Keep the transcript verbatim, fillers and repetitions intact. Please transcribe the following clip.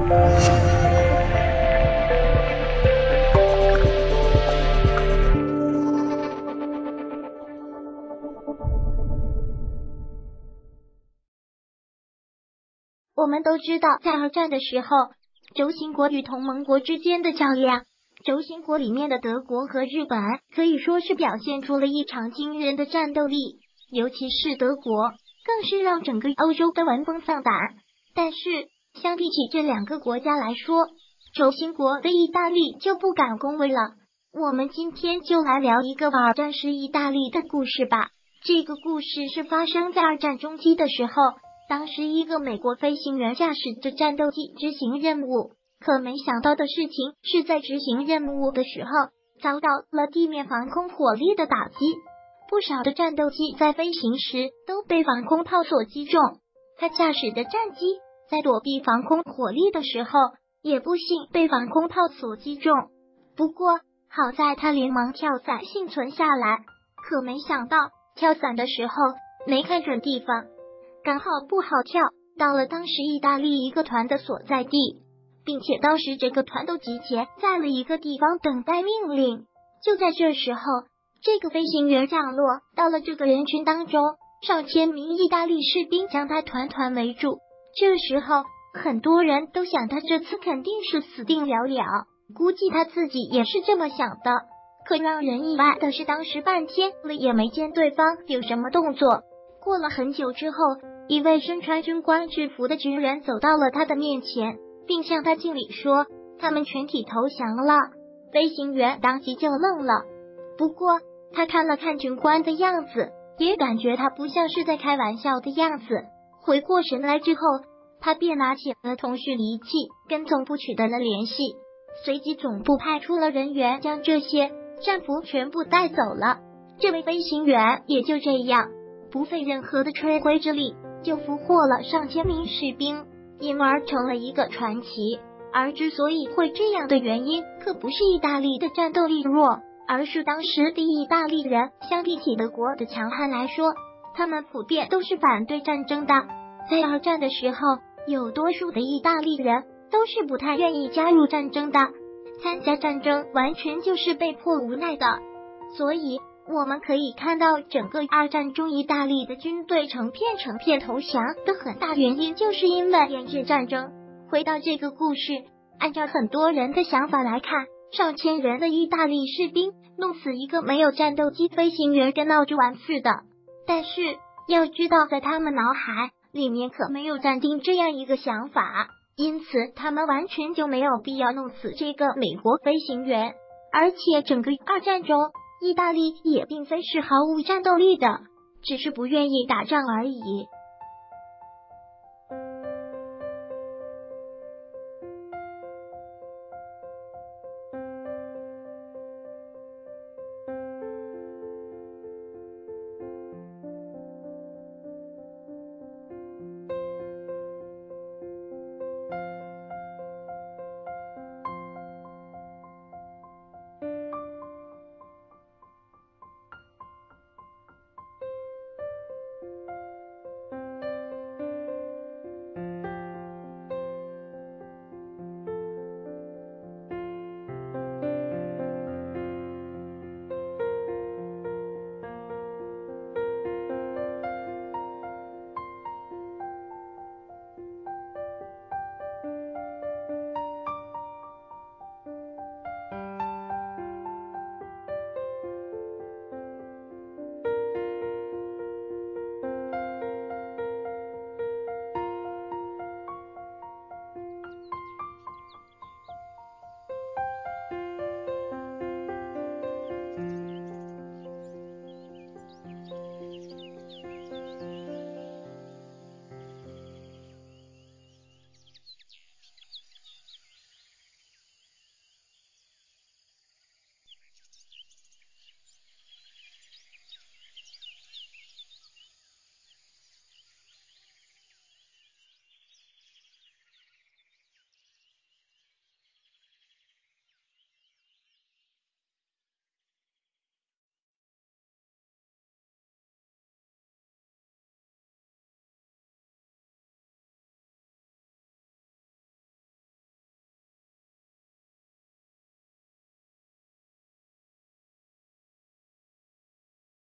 我们都知道，在二战的时候，轴心国与同盟国之间的较量，轴心国里面的德国和日本可以说是表现出了异常惊人的战斗力，尤其是德国，更是让整个欧洲都闻风丧胆。但是，相比起这两个国家来说，轴心国的意大利就不敢恭维了。我们今天就来聊一个二战时意大利的故事吧。这个故事是发生在二战中期的时候。当时一个美国飞行员驾驶着战斗机执行任务，可没想到的事情是在执行任务的时候遭到了地面防空火力的打击，不少的战斗机在飞行时都被防空炮所击中。他驾驶的战机在躲避防空火力的时候也不幸被防空炮所击中，不过好在他连忙跳伞幸存下来，可没想到跳伞的时候没看准地方，刚好不好跳到了当时意大利一个团的所在地，并且当时这个团都集结在了一个地方等待命令。就在这时候，这个飞行员降落到了这个人群当中，上千名意大利士兵将他团团围住。这时候很多人都想他这次肯定是死定了了，估计他自己也是这么想的。可让人意外的是，当时半天了也没见对方有什么动作。过了很久之后，一位身穿军官制服的军人走到了他的面前，并向他敬礼说他们全体投降了。飞行员当即就愣了，不过他看了看军官的样子，也感觉他不像是在开玩笑的样子。回过神来之后，他便拿起了通讯仪器跟总部取得了联系，随即总部派出了人员将这些战俘全部带走了。这位飞行员也就这样不费任何的吹灰之力就俘获了上千名士兵，因而成了一个传奇。而之所以会这样的原因，可不是意大利的战斗力弱，而是当时的意大利人相比起德国的强悍来说，他们普遍都是反对战争的。在二战的时候，有多数的意大利人都是不太愿意加入战争的，参加战争完全就是被迫无奈的。所以我们可以看到，整个二战中意大利的军队成片成片投降的很大原因，就是因为厌倦战争。回到这个故事，按照很多人的想法来看，上千人的意大利士兵弄死一个没有战斗机飞行员跟闹着玩似的。但是要知道，在他们脑海里面可没有暂定这样一个想法，因此他们完全就没有必要弄死这个美国飞行员。而且整个二战中，意大利也并非是毫无战斗力的，只是不愿意打仗而已。